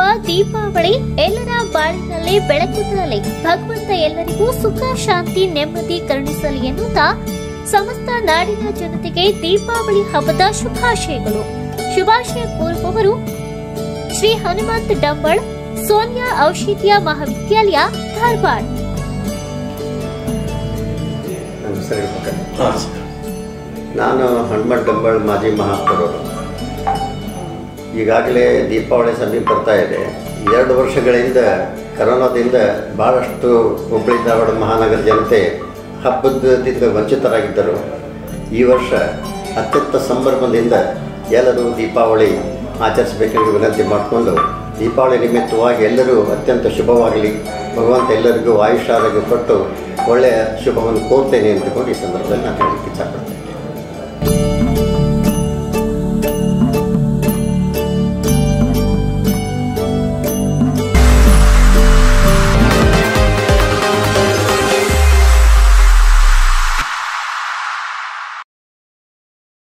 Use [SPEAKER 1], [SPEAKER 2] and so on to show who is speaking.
[SPEAKER 1] ದೀಪಾವಳಿ ಎಲ್ಲರ ಬಾಳಿನಲ್ಲಿ ಬೆಳಕು ತರಲಿ, ಭಗವಂತ ಎಲ್ಲರಿಗೂ ಸುಖ ಶಾಂತಿ ನೆಮ್ಮದಿ ಕರುಣಿಸಲಿ ಎನ್ನುತ್ತಾ ಸಮಸ್ತ ನಾಡಿನ ಜನತೆಗೆ ದೀಪಾವಳಿ ಹಬ್ಬದ ಶುಭಾಶಯಗಳು. ಶುಭಾಶಯ ಕೋರುವವರು ಶ್ರೀ ಹನುಮಂತ್ ಡಂಬಳ್, ಸೋನಿಯಾ ಔಷಧೀಯ ಮಹಾವಿದ್ಯಾಲಯ, ಧಾರವಾಡ.
[SPEAKER 2] ನಾನು ಹನುಮಂತ್ ಡಂಬಳ್, ಮಾಜಿ ಮಹಾಪೌರರು. ಈಗಾಗಲೇ ದೀಪಾವಳಿ ಸಮೀಪ ಬರ್ತಾ ಇದೆ. 2 ವರ್ಷಗಳಿಂದ ಕರೋನಾದಿಂದ ಭಾಳಷ್ಟು ಹುಬ್ಬಳ್ಳಿ ಧಾರವಾಡ ಮಹಾನಗರ ಜನತೆ ಹಬ್ಬದಿಂದ ವಂಚಿತರಾಗಿದ್ದರು. ಈ ವರ್ಷ ಅತ್ಯಂತ ಸಂಭ್ರಮದಿಂದ ಎಲ್ಲರೂ ದೀಪಾವಳಿ ಆಚರಿಸಬೇಕೆಂದು ವಿನಂತಿ ಮಾಡಿಕೊಂಡು, ದೀಪಾವಳಿ ನಿಮಿತ್ತವಾಗಿ ಎಲ್ಲರೂ ಅತ್ಯಂತ ಶುಭವಾಗಲಿ, ಭಗವಂತ ಎಲ್ಲರಿಗೂ ಆಯುಷ್ಯ ಆರೋಗ್ಯ ಕೊಟ್ಟು ಒಳ್ಳೆಯ ಶುಭವನ್ನು ಕೋರ್ತೇನೆ ಅಂದುಕೊಂಡು ಈ ಸಂದರ್ಭದಲ್ಲಿ ನಾನು ಹೇಳಲಿಕ್ಕೆ ಇಚ್ಛಪಡ್ತೇನೆ.